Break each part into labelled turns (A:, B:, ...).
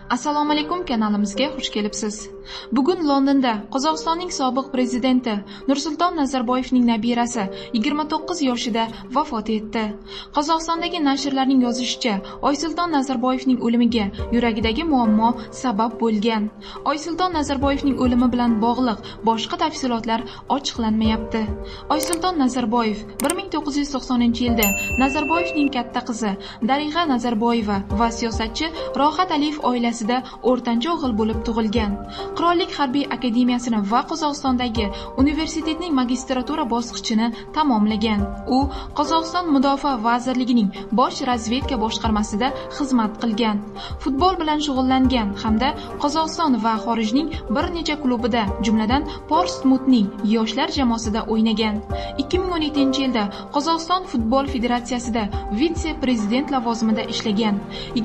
A: Assalomu alaykum, kanalimizga xush kelibsiz. Bugun Londonda Qozog'istonning sobiq prezidenti Nursulton Nazarboyevning nabirasi 29 yoshida vafot etdi. Qozog'istondagi nashrlarning yozishicha, Oysulton Nazarboyevning o'limiga yuragidagi muammo sabab bo'lgan. Oysulton Nazarboyevning o'limi bilan bog'liq boshqa tafsilotlar ochiqlanmayapti. Oysulton Nazarboyev 1990-yilda Nazarboyevning katta qizi Darig'a Nazarboyeva va siyosatchi Rohat Aliyev oilasida o'rtancha o'g'il bo'lib tug'ilgan. Qirollik harbiy akademiyasini va Qozog'istondagi universitetning magistratura bosqichini tamomlagan. U Qozog'iston Mudofaa vazirligining bosh razvedka boshqarmasida xizmat qilgan. Futbol bilan shug'ullangan hamda Qozog'iston va xorijning bir necha klubida, jumladan Portsmutning yoshlar jamoasida o'ynagan. 2017-yilda Qozog'iston futbol federatsiyasida vitse-prezident lavozimida ishlagan.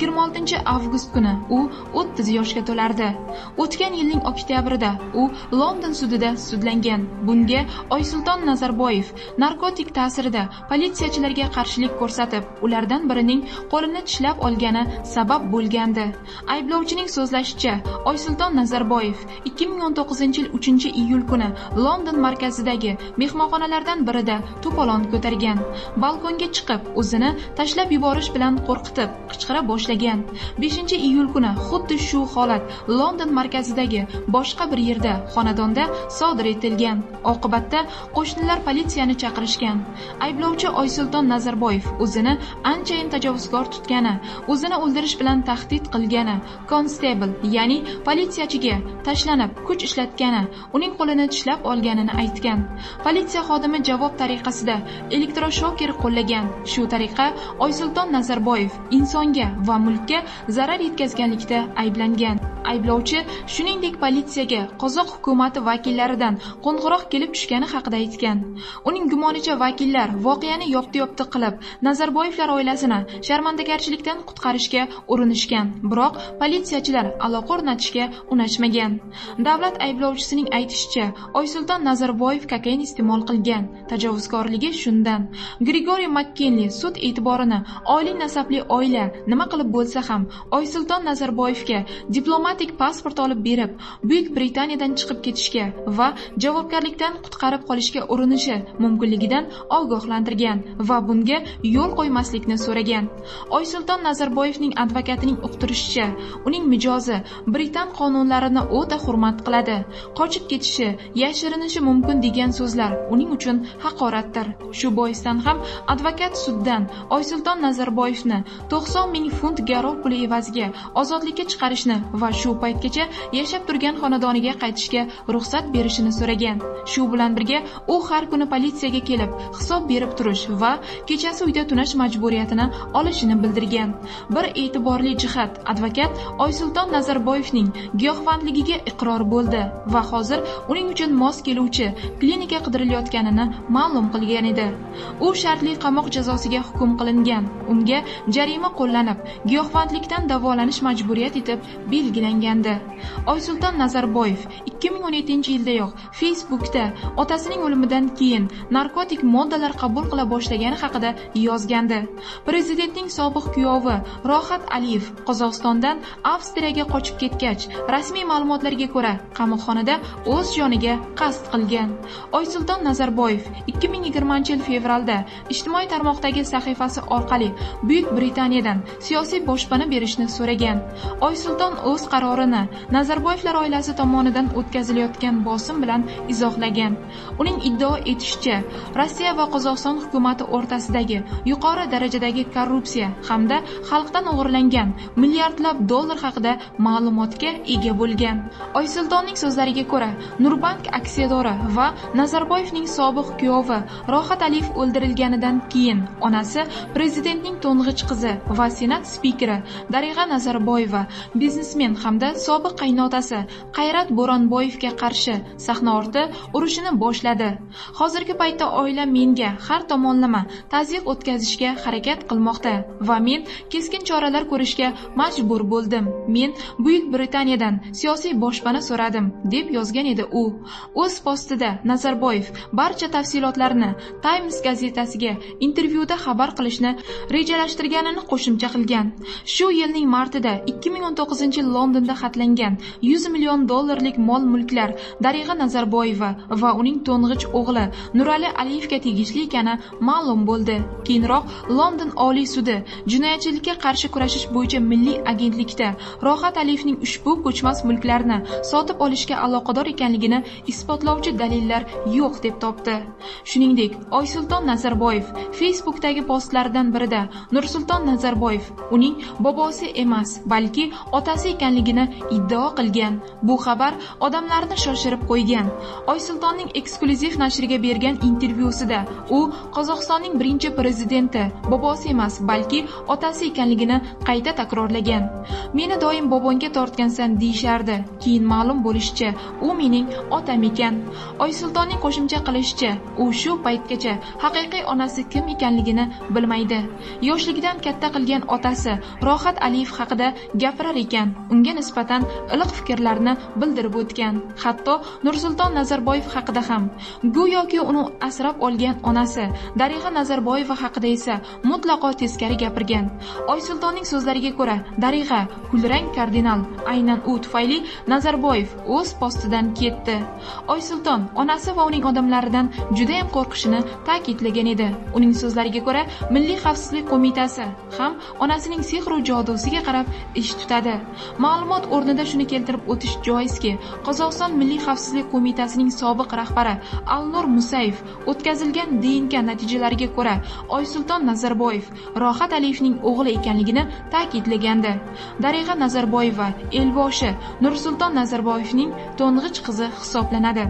A: 26-avgust kuni u 30 yoshga to'lardi. O'tgan yilning oktyabrida u London sudida sudlangan. Bunga Oysulton Nazarboyev narkotik ta'sirida politsiyachilarga qarshilik ko'rsatib, ulardan birining qo'lini tishlab olgani sabab bo'lgandi. Ayblovchining so'zlashicha, Oysulton Nazarboyev 2019-yil 3-iyul kuni London markazidagi mehmonxonalardan birida to'polon ko'targan. Balkonga chiqib, o'zini tashlab yuborish bilan qo'rqitib, qichqira boshlagan. 5-iyul kuni xuddi shu holat London markazidagi boshqa bir yerda xonadonda sodir etilgan. Oqibatda qo'shnilar politsiyani chaqirishgan. Ayblovchi Oysulton Nazarboyev o'zini anchayin tajovuzkor tutgani, o'zini o'ldirish bilan tahdid qilgani, konstebl, ya'ni politsiyachiga tashlanib kuch ishlatgani, uning qo'lini tishlab olganini aytgan. Politsiya xodimi javob tariqasida elektroshoker qo'llagan. Shu tariqa Oysulton Nazarboyev insonga va mulkka zarar yetkazganlikda ayblangan. Ayblovchi shuningdek politsiyaga qozoq hukumati vakillaridan qo'ng'iroq kelib tushgani haqida aytgan. Uning gumonicha vakillar voqeani yopti-yopti qilib, Nazarboyevlar oilasini sharmandagarchilikdan qutqarishga urinishgan, biroq politsiyachilar aloqa o'rnatishga unashmagan. Davlat ayblovchisining aytishicha, Oysulton Nazarboyev kokain iste'mol qilgan. Tajovuzkorligi shundan. Grigoriy Makkenli sud e'tiborini oliy nasabli oila nima qilib bo'lsa ham Oysulton Nazarboyevga diplomatik pasport olib berib, Buyuk Britaniyadan chiqib ketishga va javobgarlikdan qutqarib qolishga urinishi mumkinligidan ogohlantirgan va bunga yo'l qo'ymaslikni so'ragan. Oysulton Nazarboyevning advokatining uqtirishicha, uning mijozi Britan qonunlarini o'ta hurmat qiladi. Qochib ketishi, yashirinishi mumkin degan so'zlar uning uchun haqoratdir. Shu boisdan ham advokat suddan Oysulton Nazarboyevni 90 ming funt garov puli evaziga ozodlikka chiqarishni va shu paytgacha yashab turgan xonadoniga qaytishga ruxsat berishini so'ragan. Shu bilan birga u har kuni politsiyaga kelib hisob berib turish va kechasi uyda tunash majburiyatini olishini bildirgan. Bir e'tiborli jihat, advokat Oysulton Nazarboyevning giyohvandligiga iqror bo'ldi va hozir uning uchun mos keluvchi klinika qidirilayotganini ma'lum qilgan edi. U shartli qamoq jazosiga hukm qilingan. Unga jarima qo'llanib, giyohvandlikdan davolanish majburiyat etib belgilangandi. Oysulton Nazarboyev 2017-yildayoq Facebook'da otasining o'limidan keyin narkotik moddalar qabul qila boshlagani haqida yozgandi. Prezidentning sobiq kuyovi Rohat Aliyev Qozog'istondan Avstriyaga qochib ketgach, rasmiy ma'lumotlarga ko'ra, qamoqxonada o'z joniga qasd qilgan. Oysulton Nazarboyev 2020-yil fevralda ijtimoiy tarmoqdagi sahifasi orqali Buyuk Britaniyadan siyosiy boshpana berishni so'ragan. Oysulton o'z qarorini Nazarboyevlar oilasi tomonidan o'tkazilayotgan bosim bilan izohlagan. Uning iddao etishicha, Rossiya va Qozog'iston hukumati o'rtasidagi yuqori darajadagi korrupsiya hamda xalqdan o'g'irlangan milliardlab dollar haqida ma'lumotga ega bo'lgan. Oysultonning so'zlariga ko'ra, Nurbank aksiyadori va Nazarboyevning sobiq kuyovi Rohat Aliyev o'ldirilganidan keyin onasi prezidentning to'ng'ich qizi va senat spikeri Darig'a Nazarboyeva, biznesmen hamda sobiq qaynotasi Qayrat Bo'ronboyevga qarshi sahna orti urushini boshladi. Hozirgi paytda oila menga har tomonlama tazyiq o'tkazishga harakat qilmoqda va men keskin choralar ko'rishga majbur bo'ldim. Men Buyuk Britaniyadan siyosiy boshpana so'radim, deb yozgan edi u. O'z postida Nazarboyev barcha tafsilotlarni Times gazetasiga intervyuda xabar qilishni rejalashtirganini qo'shimcha qilgan. Shu yilning martida 2 2019 Londonda xatlangan 100 million dollarlik mol-mulklar Darig'a Nazarboyeva va uning to'ng'ich o'g'li Nurali Aliyevga tegishli ekani ma'lum bo'ldi. Keyinroq London Oliy sudi jinoyatchilikka qarshi kurashish bo'yicha milliy agentlikda Rohat Aliyevning ushbu ko'chmas mulklarni sotib olishga aloqador ekanligini isbotlovchi dalillar yo'q deb topdi. Shuningdek, Oysulton Nazarboyev Facebookdagi postlaridan birida Nursulton Nazarboyev uning bobosi emas, balki otasi ekanligini iddao qilgan. Bu xabar odamlarni shoshirib qo'ygan. Oysultonning eksklyuziv nashriga bergan intervyusida u Qozog'istonning birinchi prezidenti bobosi emas, balki otasi ekanligini qayta takrorlagan. Meni doim bobonga tortgansan deyishardi. Keyin ma'lum bo'lishicha, u mening otam ekan. Oysultonning qo'shimcha qilishicha, u shu paytgacha haqiqiy onasi kim ekanligini bilmaydi. Yoshligidan katta qilgan otasi Rohat Aliyev haqida gapirar ekan, unga nisbatan iliq fikrlarni bildirib o'tgan. Hatto Nursulton Nazarboyev haqida ham. Go'yoki uni asrab olgan onasi Darig'a Nazarboyeva haqida esa mutlaqo teskari gapirgan. Oysultonning so'zlariga ko'ra, Darig'a kulrang kardinal, aynan u tufayli Nazarboyev o'z postidan ketdi. Oysulton onasi va uning odamlaridan juda ham qo'rqishini ta'kidlagan edi. Uning so'zlariga ko'ra, Milliy xavfsizlik qo'mitasi ham onasining sehr va jodusiga qarab ish tutadi. Ma'lumot o'rnida shuni keltirib o'tish joizki, Qozog'iston Milliy xavfsizlik qo'mitasining sobiq rahbari Alnur Musayev o'tkazilgan DNK natijalariga ko'ra Oysulton Nazarboyev Rohat Aliyevning o'g'li ekanligini ta'kidlagandi. Darig'a Nazarboyeva elboshi Nursulton Nazarboyevning to'ng'ich qizi hisoblanadi.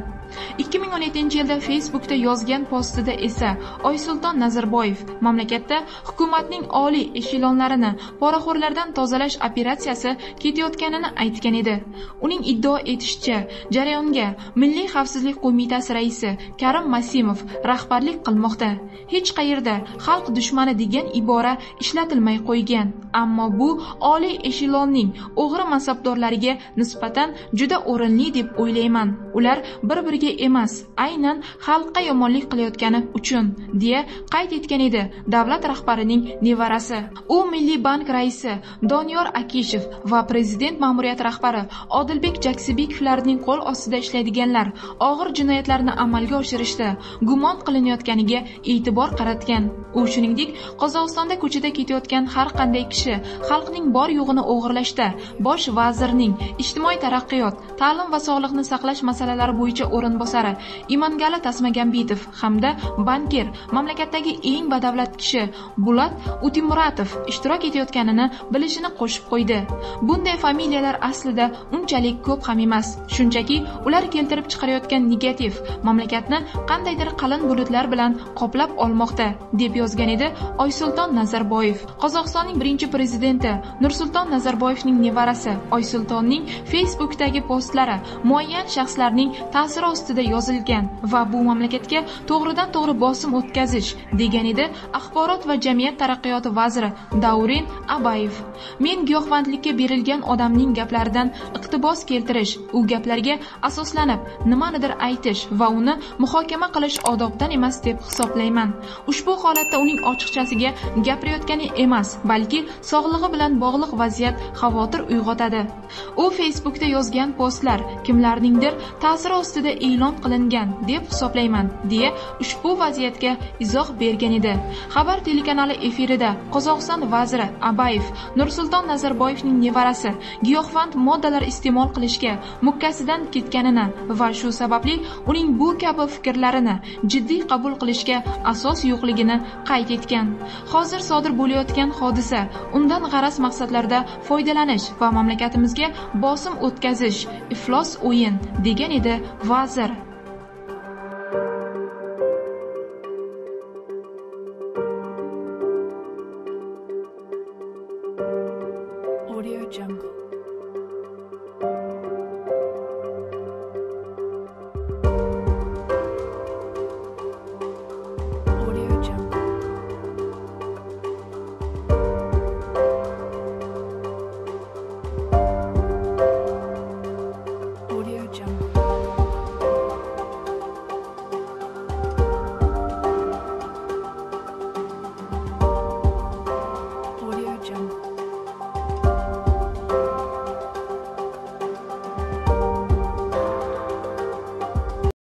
A: 2017-yilda Facebookda yozgan postida esa Oysulton Nazarboyev mamlakatda hukumatning oliy eshelonlarini poraxo'rlardan tozalash operatsiyasi ketayotganini aytgan edi. Uning iddao etishicha, jarayonga Milliy xavfsizlik qo'mitasi raisi Karim Masimov rahbarlik qilmoqda. Hech qayerda xalq dushmani degan ibora ishlatilmay qo'ygan, ammo bu oliy eshelonning o'g'ri mansabdorlariga nisbatan juda o'rinli deb o'ylayman. Ular bir-biriga emas, aynan xalqqa yomonlik qilayotgani uchun, deya qayd etgan edi davlat rahbarining nevarasi. U Milliy bank raisi Doniyor Akishev va prezident ma'muriyati rahbari Odilbek Jaksebekovlarning qo'l ostida ishlaydiganlar og'ir jinoyatlarni amalga oshirishda gumon qilinayotganiga e'tibor qaratgan. U shuningdek, Qozog'istonda ko'chada ketayotgan har qanday kishi xalqning bor yo'g'ini o'g'irlashda bosh vazirning ijtimoiy taraqqiyot, ta'lim va sog'liqni saqlash masalalari bo'yicha o'rinbosari Imangali Tasmagambitov hamda bankir, mamlakatdagi eng badavlat kishi Bulat Utimuratov ishtirok etayotganini bilishini qo'shib qo'ydi. Bunday familiyalar aslida unchalik ko'p ham emas. Shunchaki ular keltirib chiqarayotgan negativ mamlakatni qandaydir qalin bulutlar bilan qoplab olmoqda, deb yozgan edi Oysulton Nazarboyev. Qozog'istonning birinchi prezidenti Nursulton Nazarboyevning nevarasi Oysultonning Facebookdagi postlari muayyan shaxslarning ta'siri ostida yozilgan va bu mamlakatga to'g'ridan to'g'ri bosim o'tkazish, degan edi axborot va jamiyat taraqqiyoti vaziri Dauren Abayev. Men giyohvandlikka berilgan odamning gaplaridan iqtibos keltirish, u gaplarga asoslanib nimanidir aytish va uni muhokama qilish odobdan emas deb hisoblayman. Ushbu holatda uning ochiqchasiga gapirayotgani emas, balki sog'lig'i bilan bog'liq vaziyat xavotir uyg'otadi. U Facebookda yozgan postlar kimlarningdir ta'siri ostida e'lon qilingan deb hisoblayman, deya ushbu vaziyatga izoh bergan edi. Xabar telekanali efirida Qozog'iston vaziri Abayev Nursulton Nazarboyevning nevarasi giyohvand moddalar iste'mol qilishga mukkasidan ketganini va shu sababli uning bu kabi fikrlarini jiddiy qabul qilishga asos yo'qligini qayd etgan. Hozir sodir bo'layotgan hodisa undan g'araz maqsadlarda foydalanish va mamlakatimizga bosim o'tkazish, iflos o'yin, degan edi vazir.